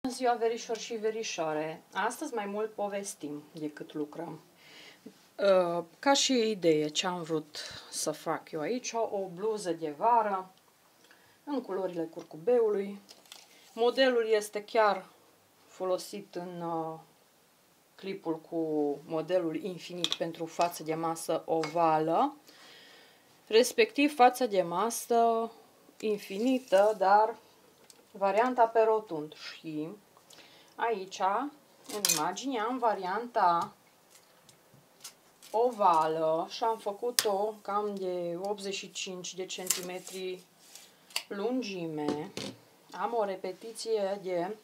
Bună ziua, verișori și verișoare! Astăzi mai mult povestim decât lucrăm. Ca și idee, ce am vrut să fac eu aici, o bluză de vară în culorile curcubeului. Modelul este chiar folosit în clipul cu modelul infinit pentru față de masă ovală, respectiv față de masă infinită, dar varianta pe rotund. Și aici, în imagine, am varianta ovală și am făcut-o cam de 85 de centimetri lungime. Am o repetiție de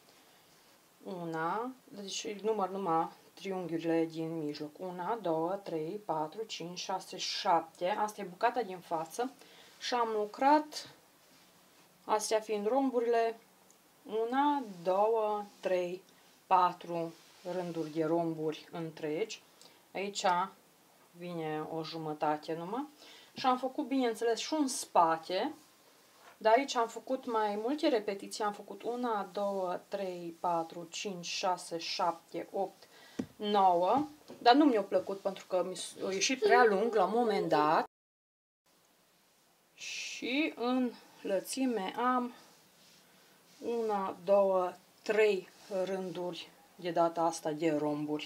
deci număr numai triunghiurile din mijloc. 1, 2, 3, 4, 5, 6, 7. Asta e bucata din față și am lucrat, astea fiind romburile, 1, 2, 3, 4 rânduri de romburi întregi. Aici vine o jumătate numai. Și am făcut, bineînțeles, și un spate. Dar aici am făcut mai multe repetiții. Am făcut 1, 2, 3, 4, 5, 6, 7, 8, 9. Dar nu mi-a plăcut pentru că mi-a ieșit prea lung la un moment dat. Și în lățime am 1, 2, 3 rânduri de data asta de romburi.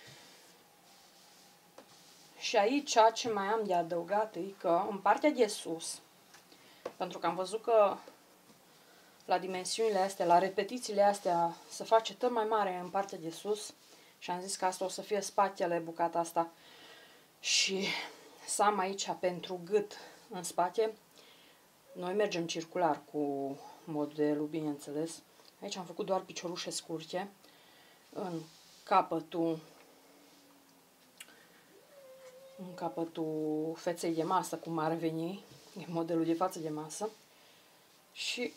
Și aici ce mai am de adăugat e că în partea de sus, pentru că am văzut că la dimensiunile astea, la repetițiile astea, se face tot mai mare în partea de sus și am zis că asta o să fie spatele, bucata asta, și să am aici pentru gât în spate. Noi mergem circular cu modelul, bineînțeles. Aici am făcut doar piciorușe scurte în capătul feței de masă, cum ar veni, e modelul de față de masă. Și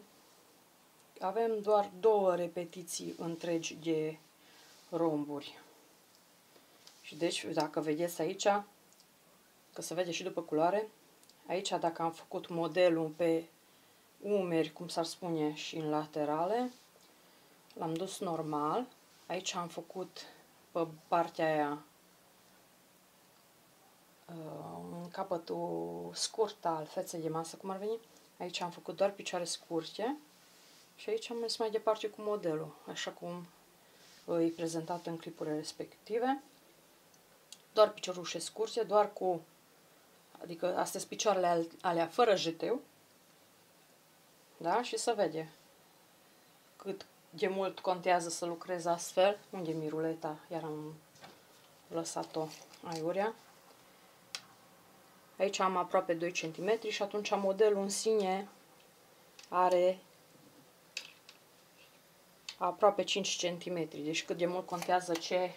avem doar 2 repetiții întregi de romburi. Și deci, dacă vedeți aici, că se vede și după culoare, aici dacă am făcut modelul pe umeri, cum s-ar spune, și în laterale, l-am dus normal. Aici am făcut pe partea aia în capătul scurt al feței de masă, cum ar veni. Aici am făcut doar picioare scurte și aici am mers mai departe cu modelul, așa cum e prezentat în clipurile respective. Doar piciorușe scurte, doar cu, adică astea sunt picioarele alea fără jeteu. Da? Și se vede cât de mult contează să lucrez astfel. Unde mi ruleta? Iar am lăsat-o aiurea. Aici am aproape 2 cm și atunci modelul în sine are aproape 5 cm. Deci cât de mult contează ce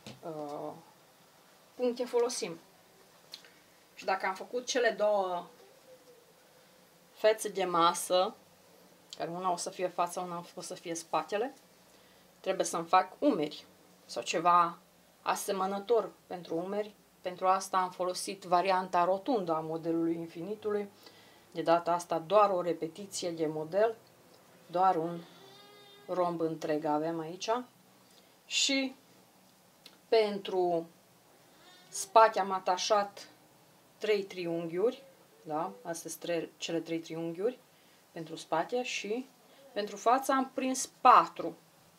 puncte folosim. Și dacă am făcut cele 2 fețe de masă, care una o să fie fața, una o să fie spatele, trebuie să-mi fac umeri sau ceva asemănător pentru umeri. Pentru asta am folosit varianta rotundă a modelului infinitului. De data asta doar o repetiție de model, doar un romb întreg avem aici. Și pentru spate am atașat 3 triunghiuri, da? Astea sunt cele 3 triunghiuri pentru spate, și pentru față am prins 4.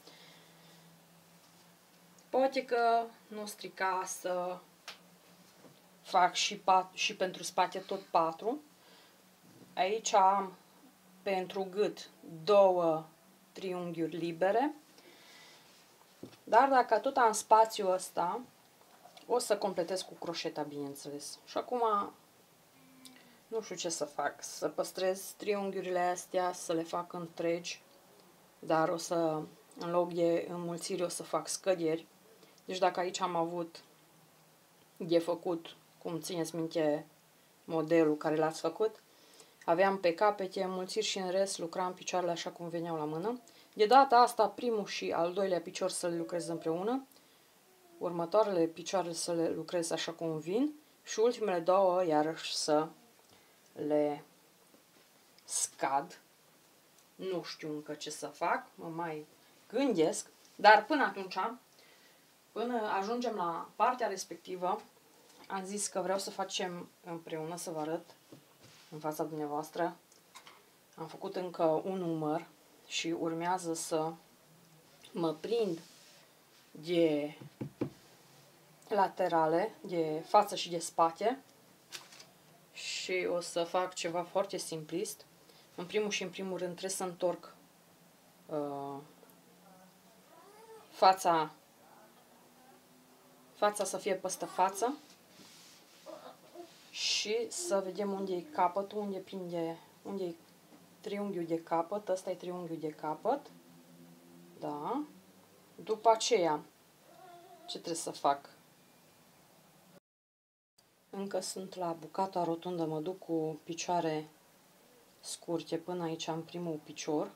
Poate că nu strica să fac și pentru spate tot 4. Aici am pentru gât 2 triunghiuri libere. Dar dacă tot am spațiul ăsta, o să completez cu croșeta, bineînțeles. Și acum nu știu ce să fac. Să păstrez triunghiurile astea, să le fac întregi, dar o să, în loc de înmulțiri, o să fac scăderi. Deci dacă aici am avut de făcut, cum țineți minte modelul care l-ați făcut, aveam pe capete înmulțiri și în rest lucram picioarele așa cum veneau la mână. De data asta primul și al doilea picior să le lucrez împreună, următoarele picioare să le lucrez așa cum vin și ultimele 2 iarăși să le scad. Nu știu încă ce să fac, mă mai gândesc, dar până atunci, până ajungem la partea respectivă, am zis că vreau să facem împreună, să vă arăt în fața dumneavoastră. Am făcut încă un număr și urmează să mă prind de laterale, de față și de spate, și o să fac ceva foarte simplist. În primul și în primul rând trebuie să întorc fața să fie păstă față și să vedem unde e capătul, unde e triunghiul de capăt. Ăsta e triunghiul de capăt. Da. După aceea, ce trebuie să fac? Încă sunt la bucata rotundă, mă duc cu picioare scurte până aici în primul picior.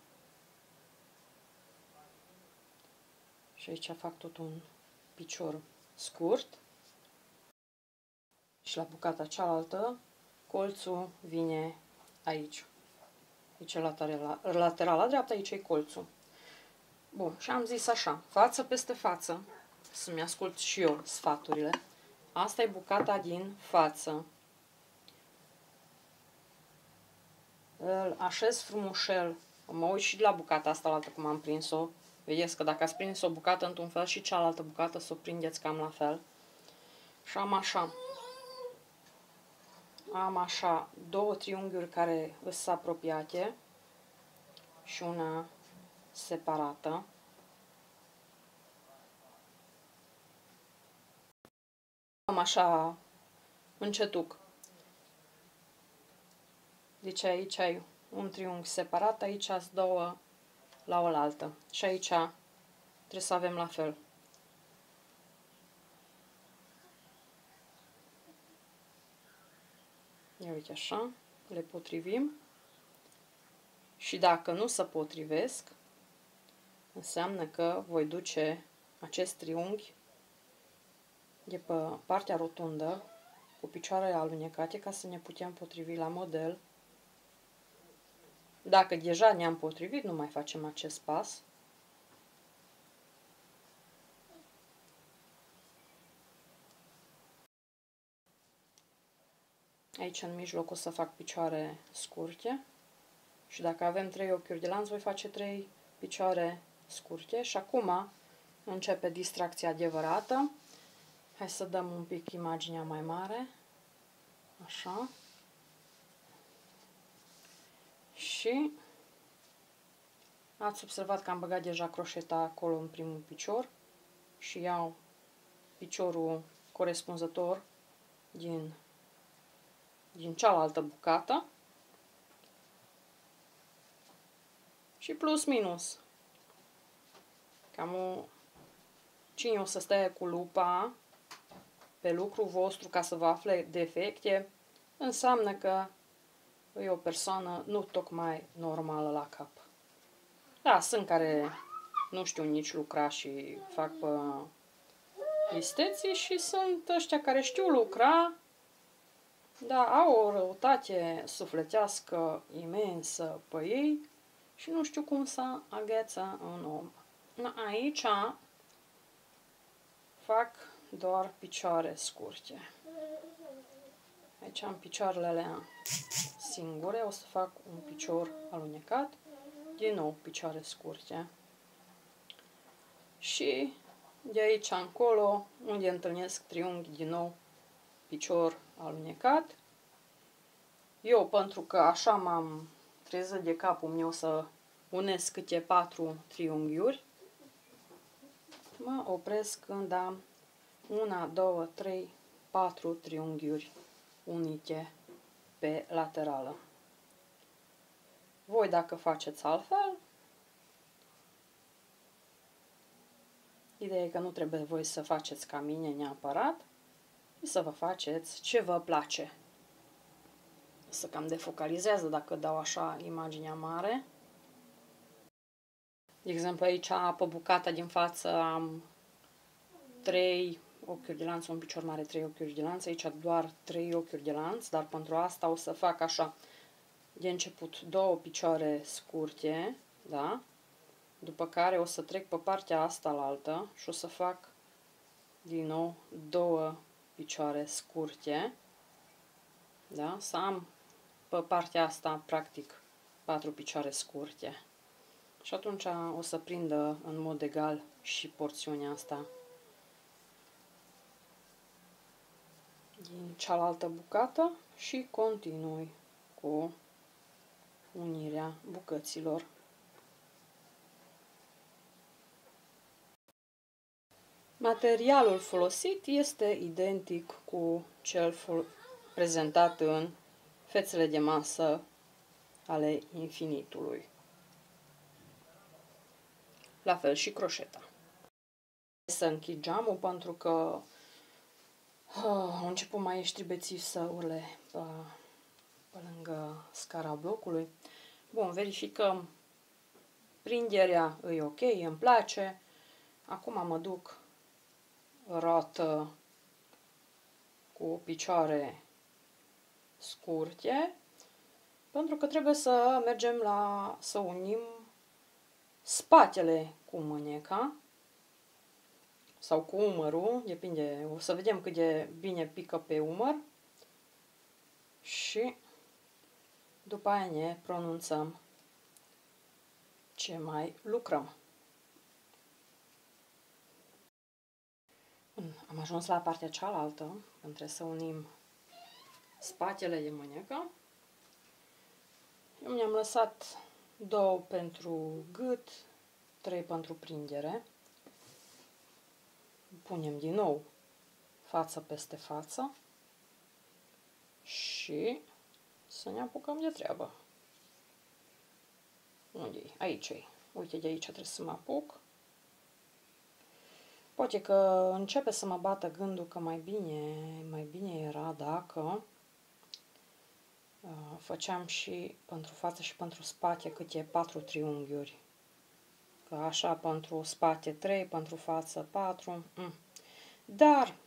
Și aici fac tot un picior scurt. Și la bucata cealaltă, colțul vine aici. Aici e laterala dreaptă, aici e colțul. Bun, și am zis așa, față peste față, să-mi ascult și eu sfaturile. Asta e bucata din față. Îl așez frumușel. Mă uit și la bucata asta altă cum am prins-o. Vedeți că dacă ați prins o bucată într-un fel și cealaltă bucată să o prindeți cam la fel. Și am așa. Am așa două triunghiuri care sunt apropiate și una separată. Am așa încetuc. Deci aici ai un triunghi separat, aici sunt două la oaltă. Și aici trebuie să avem la fel. Ia uite așa, le potrivim. Și dacă nu se potrivesc, înseamnă că voi duce acest triunghi de pe partea rotundă cu picioarele alunecate ca să ne putem potrivi la model. Dacă deja ne-am potrivit, nu mai facem acest pas. Aici în mijloc o să fac picioare scurte și dacă avem 3 ochiuri de lanț, voi face 3 picioare scurte și acum începe distracția adevărată. Hai să dăm un pic imaginea mai mare. Așa. Și ați observat că am băgat deja croșeta acolo în primul picior și iau piciorul corespunzător din cealaltă bucată și plus minus. Cam cine o să stea cu lupa pe lucrul vostru ca să vă afle defecte, înseamnă că e o persoană nu tocmai normală la cap. Da, sunt care nu știu nici lucra și fac pe isteții și sunt ăștia care știu lucra, dar au o răutate sufletească imensă pe ei și nu știu cum să agheță un om. Aici fac doar picioare scurte. Aici am picioarele alea singure, o să fac un picior alunecat, din nou picioare scurte. Și de aici încolo, unde întâlnesc triunghi, din nou picior alunecat. Eu, pentru că așa m-am trezit de capul meu să unesc câte 4 triunghiuri, mă opresc când am 1, 2, 3, 4 triunghiuri unite pe laterală. Voi, dacă faceți altfel, ideea e că nu trebuie voi să faceți ca mine neapărat, și să vă faceți ce vă place. Să cam defocalizează dacă dau așa imaginea mare. De exemplu, aici, pe bucata din față, am 3 ochiuri de lanț, un picior mare, 3 ochiuri de lanț. Aici doar 3 ochiuri de lanț, dar pentru asta o să fac așa. De început 2 picioare scurte, da? După care o să trec pe partea asta la altă și o să fac din nou 2 picioare scurte. Da? Să am pe partea asta, practic, 4 picioare scurte. Și atunci o să prindă în mod egal și porțiunea asta din cealaltă bucată și continui cu unirea bucăților. Materialul folosit este identic cu cel prezentat în fețele de masă ale infinitului. La fel și croșeta. Să închid geamul pentru că au început maestrii bețivi să urle pe lângă scara blocului. Bun, verificăm. Prinderea e ok, îmi place. Acum mă duc roată cu picioare scurte, pentru că trebuie să mergem să unim spatele cu mâneca sau cu umărul, depinde, o să vedem cât de bine pică pe umăr și după aia ne pronunțăm ce mai lucrăm. Am ajuns la partea cealaltă, trebuie să unim spatele de mânecă. Eu mi-am lăsat 2 pentru gât, 3 pentru prindere. Punem din nou față peste față și să ne apucăm de treabă. Unde-i? Aici-i. Uite, de aici trebuie să mă apuc. Poate că începe să mă bată gândul că mai bine era dacă făceam și pentru față și pentru spate câte 4 triunghiuri. Că așa pentru spate 3, pentru față 4. Dar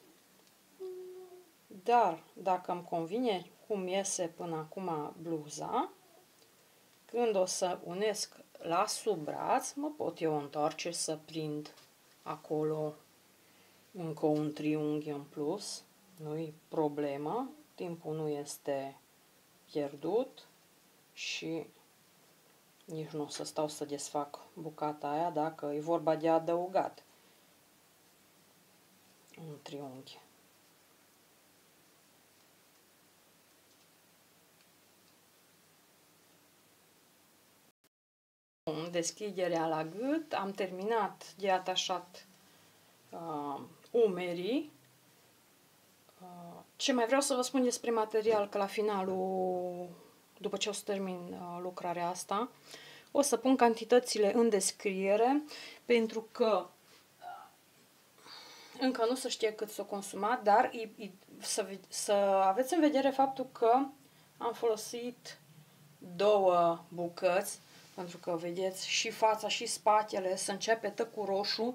dacă îmi convine cum iese până acum bluza, când o să unesc la sub braț, mă pot eu întoarce să prind acolo încă un triunghi în plus. Nu-i problemă, timpul nu este pierdut și nici nu o să stau să desfac bucata aia dacă e vorba de adăugat un triunghi. Deschiderea la gât, am terminat de atașat umerii. Ce mai vreau să vă spun despre material, că la finalul, după ce o să termin lucrarea asta, o să pun cantitățile în descriere, pentru că încă nu se știe cât s-o consumat, dar să aveți în vedere faptul că am folosit 2 bucăți, pentru că, vedeți, și fața și spatele se începe cu roșu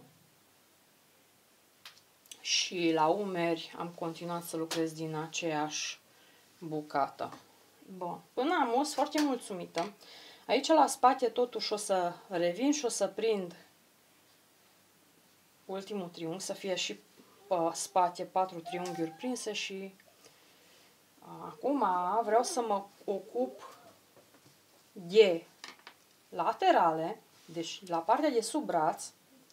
și la umeri am continuat să lucrez din aceeași bucată. Bun, până am fost foarte mulțumită. Aici la spate totuși o să revin și o să prind ultimul triunghi, să fie și pe spate 4 triunghiuri prinse și acum vreau să mă ocup de laterale, deci la partea de sub braț.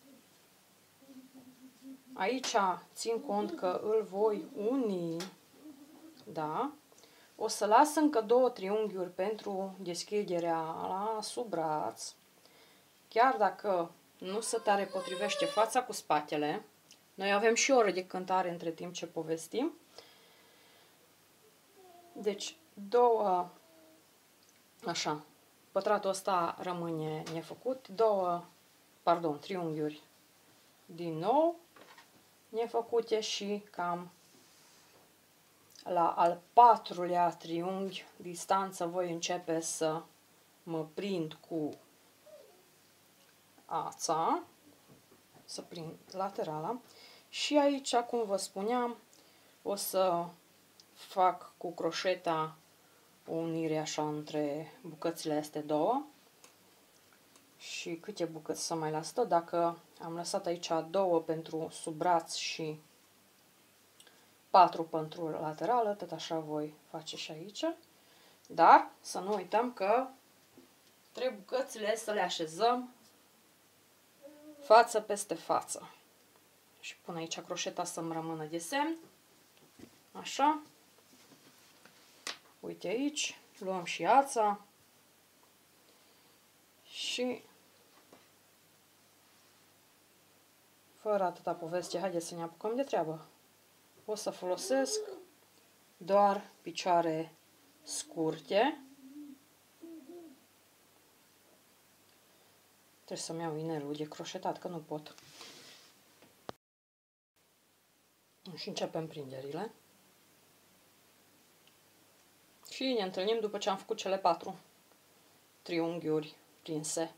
Aici țin cont că îl voi uni, da? O să las încă 2 triunghiuri pentru deschiderea la sub braț, chiar dacă nu se tare potrivește fața cu spatele. Noi avem și o oră de cântare între timp ce povestim. Deci 2, așa, pătratul ăsta rămâne nefăcut, 2, triunghiuri din nou nefăcute și cam la al 4-lea triunghi distanță voi începe să mă prind cu ața, să prind laterala și aici, cum vă spuneam, o să fac cu croșeta o unire așa între bucățile astea 2 Și câte bucăți să mai las tot? Dacă am lăsat aici 2 pentru sub braț și 4 pentru laterală, tot așa voi face și aici. Dar să nu uităm că trebuie bucățile să le așezăm față peste față. Și pun aici croșeta să-mi rămână de semn. Așa. Uite aici. Luăm și ața. Și fără atâta poveste, haideți să ne apucăm de treabă. O să folosesc doar picioare scurte. Trebuie să-mi iau inelul de croșetat, că nu pot. Și începem prinderile. Și ne întâlnim după ce am făcut cele 4 triunghiuri prinse.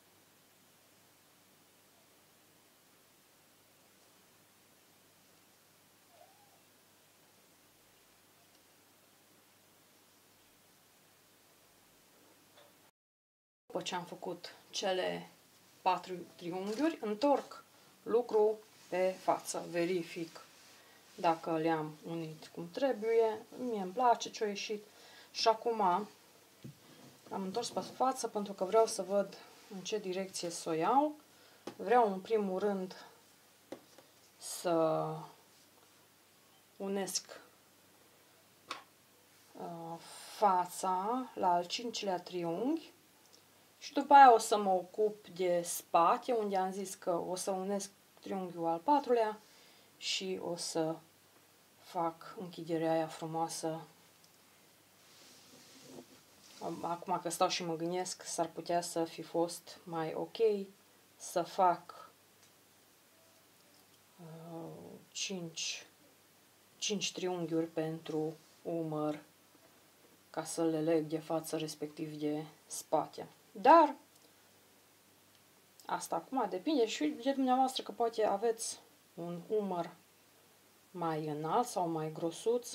După ce am făcut cele 4 triunghiuri, întorc lucru pe față, verific dacă le-am unit cum trebuie, mie îmi place ce a ieșit. Și acum am întors pe față pentru că vreau să văd în ce direcție să o iau. Vreau în primul rând să unesc fața la al 5-lea triunghi și după aia o să mă ocup de spate, unde am zis că o să unesc triunghiul al 4-lea și o să fac închiderea aia frumoasă. Acum că stau și mă gândesc, s-ar putea să fi fost mai ok să fac 5 triunghiuri pentru umăr ca să le leg de față, respectiv de spate. Dar asta acum depinde și de dumneavoastră, că poate aveți un umăr mai înalt sau mai grosuț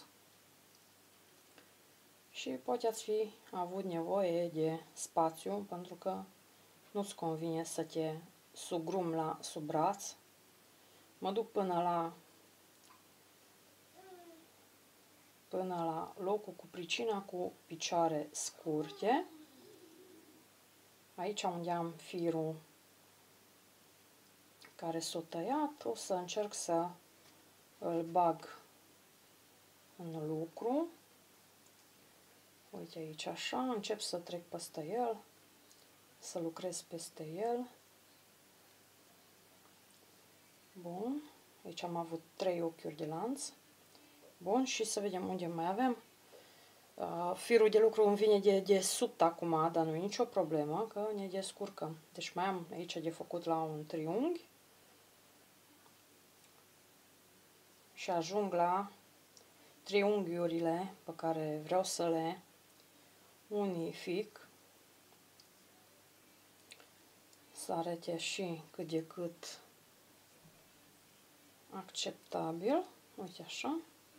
și poate ați fi avut nevoie de spațiu pentru că nu-ți convine să te sugrum la sub braț. Mă duc până la locul cu pricina cu picioare scurte. Aici unde am firul care s-a tăiat, o să încerc să îl bag în lucru. Uite aici așa, încep să trec peste el, să lucrez peste el. Bun, aici am avut 3 ochiuri de lanț. Bun, și să vedem unde mai avem. Firul de lucru îmi vine de sub acum, dar nu e nicio problemă, că ne descurcăm. Deci mai am aici de făcut la un triunghi. Și ajung la triunghiurile pe care vreau să le unific. Să arate și cât de cât acceptabil. Uite așa.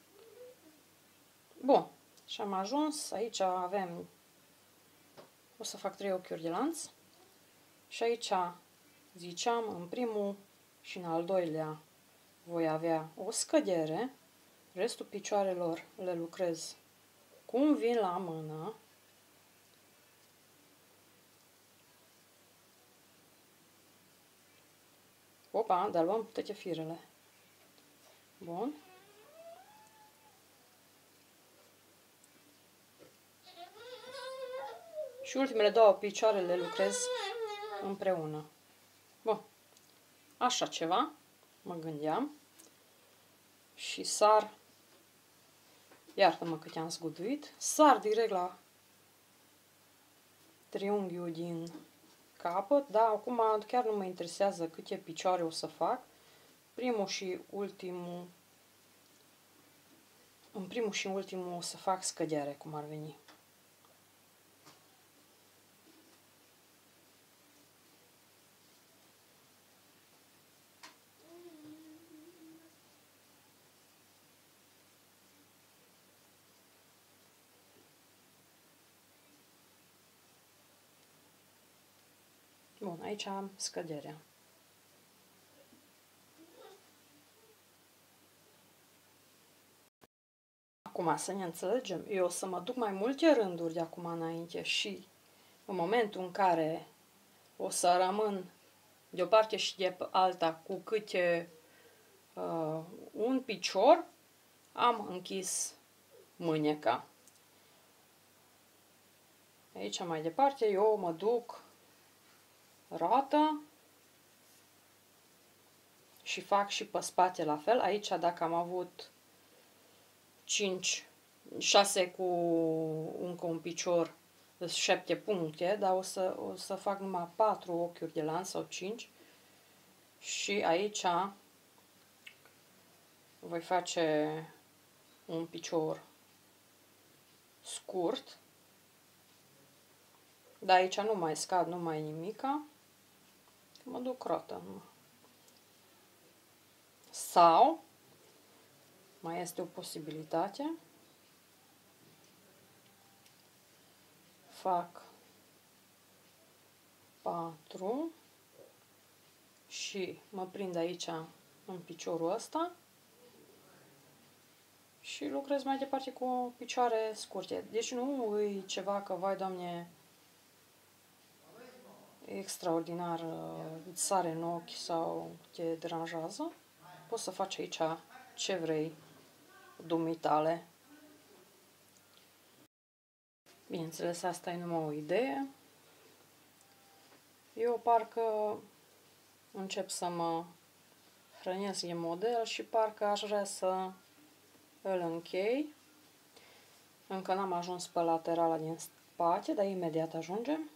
Bun. Și am ajuns. Aici avem... O să fac 3 ochiuri de lanț. Și aici ziceam, în primul și în al doilea voi avea o scădere. Restul picioarelor le lucrez cum vin la mână. Opa, dar luăm toate firele. Bun. Și ultimele 2 picioare le lucrez împreună. Bun. Așa ceva, mă gândeam. Și sar, iartă-mă că te-am zguduit, sar direct la triunghiul din capăt, dar acum chiar nu mă interesează câte picioare o să fac. Primul și ultimul, în primul și ultimul o să fac scădere, cum ar veni. Bun, Bun, aici am scăderea. Acum să ne înțelegem, eu o să mă duc mai multe rânduri de acum înainte și în momentul în care o să rămân de o parte și de alta cu câte un picior, am închis mâneca. Aici mai departe eu mă duc roată și fac și pe spate la fel. Aici dacă am avut 6 cu încă un picior, 7 puncte, dar o să fac numai 4 ochiuri de lanț sau 5. Și aici voi face un picior scurt. Dar aici nu mai scad, nu mai nimica. Mă duc rotă. Sau mai este o posibilitate. Fac 4 și mă prind aici în piciorul ăsta și lucrez mai departe cu picioare scurte. Deci nu e ceva că, vai Doamne, extraordinar, îți sare în ochi sau te deranjează. Poți să faci aici ce vrei, dumitale. Bineînțeles, asta e numai o idee. Eu parcă încep să mă hrănesc de model și parcă aș vrea să îl închei. Încă n-am ajuns pe laterala din spate, dar imediat ajungem.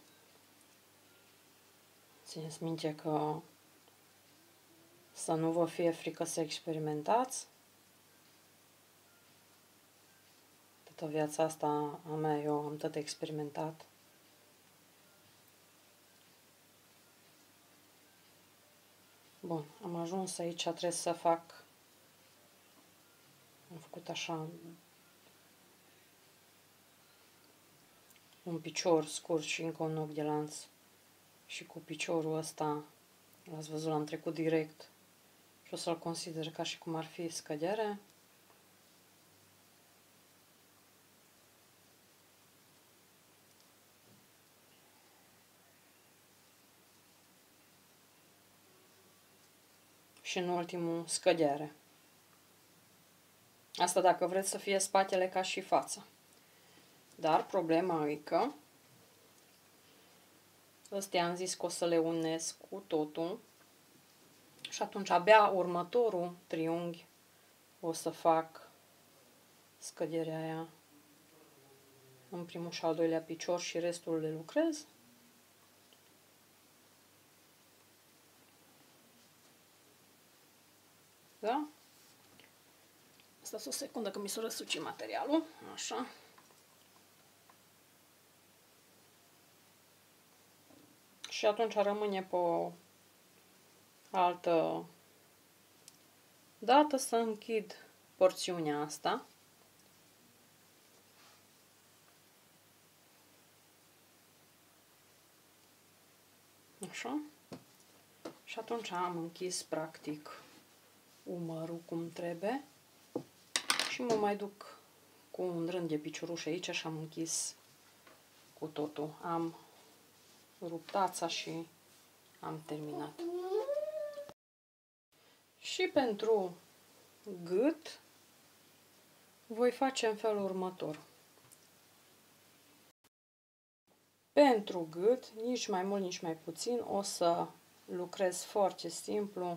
Țineți minte că să nu vă fie frică să experimentați. Toată viața asta a mea, eu am tot experimentat. Bun, am ajuns aici, trebuie să fac, am făcut așa un picior scurt și încă un ochi de lanț și cu piciorul ăsta, l-ați văzut, l-am trecut direct și o să-l consider ca și cum ar fi scădere. Și în ultimul, scădere. Asta dacă vreți să fie spatele ca și fața. Dar problema e că ăstea am zis că o să le unesc cu totul și atunci abia următorul triunghi o să fac scăderea aia în primul și al doilea picior și restul le lucrez. Da? Stați o secundă că mi s-a răsucit materialul. Așa. Și atunci rămâne pe o altă dată să închid porțiunea asta. Așa. Și atunci am închis practic umărul cum trebuie. Și mă mai duc cu un rând de picioruș aici și am închis cu totul. Am rupt ața și am terminat. Și pentru gât voi face în felul următor. Pentru gât, nici mai mult, nici mai puțin, o să lucrez foarte simplu.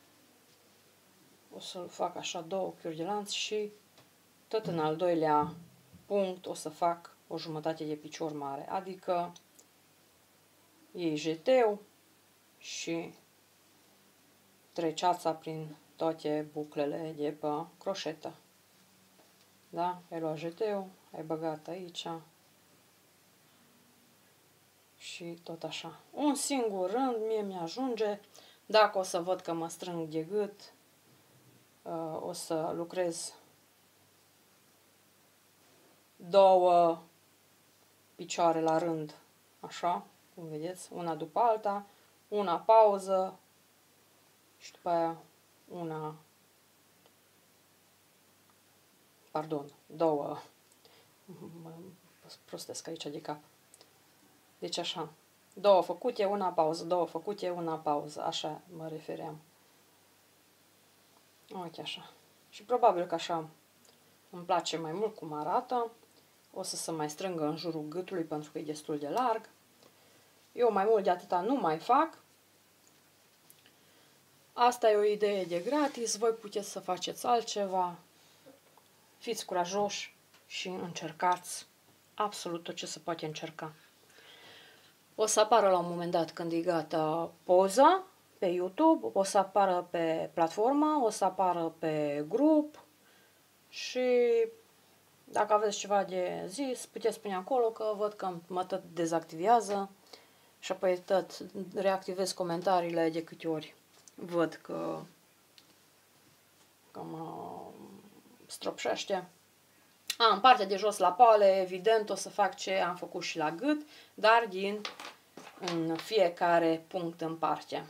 O să fac așa 2 ochiuri de lanț și tot în al doilea punct o să fac o jumătate de picior mare, adică iei jeteu și treci ața prin toate buclele de pe croșetă. Da? Ai luat jeteu, ai băgat aici și tot așa. Un singur rând, mie mi-ajunge. Dacă o să văd că mă strâng de gât, o să lucrez 2 picioare la rând, așa, cum vedeți, una după alta, una pauză și după aia două, prostesc aici de cap. Deci așa, două făcute, una pauză, două făcute, una pauză, așa mă refeream. Uite așa. Și probabil că așa îmi place mai mult cum arată. O să se mai strângă în jurul gâtului pentru că e destul de larg. Eu mai mult de atâta nu mai fac. Asta e o idee de gratis, voi puteți să faceți altceva. Fiți curajoși și încercați absolut tot ce se poate încerca. O să apară la un moment dat, când e gata, poza pe YouTube, o să apară pe platformă, o să apară pe grup și dacă aveți ceva de zis, puteți spune acolo, că văd că mă tot dezactivează și apoi tot reactivez comentariile de câte ori văd că mă stropșește. În partea de jos la pale, evident, o să fac ce am făcut și la gât, dar în fiecare punct în parte.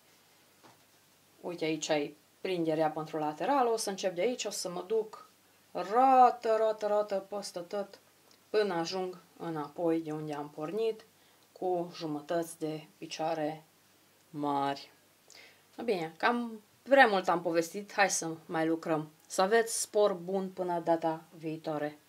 Uite, aici ai prinderea pentru lateral, o să încep de aici, o să mă duc rotă peste tot până ajung înapoi de unde am pornit cu jumătăți de picioare mari. Bine, cam prea mult am povestit, hai să mai lucrăm. Să aveți spor bun până data viitoare.